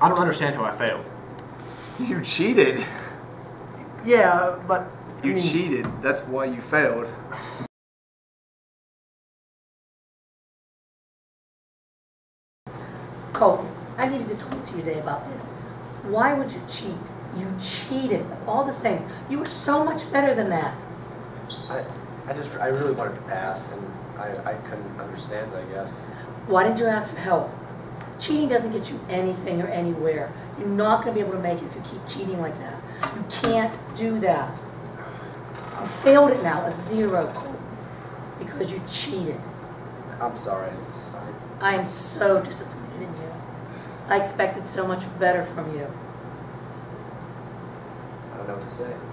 I don't understand how I failed. You cheated. Yeah, but... You cheated. That's why you failed. Colton, I needed to talk to you today about this. Why would you cheat? You cheated. Of all the things. You were so much better than that. I really wanted to pass, and I couldn't understand it, I guess. Why didn't you ask for help? Cheating doesn't get you anything or anywhere. You're not going to be able to make it if you keep cheating like that. You can't do that. You failed it now, a 0, Colton, because you cheated. I'm sorry. I am so disappointed in you. I expected so much better from you. I don't know what to say.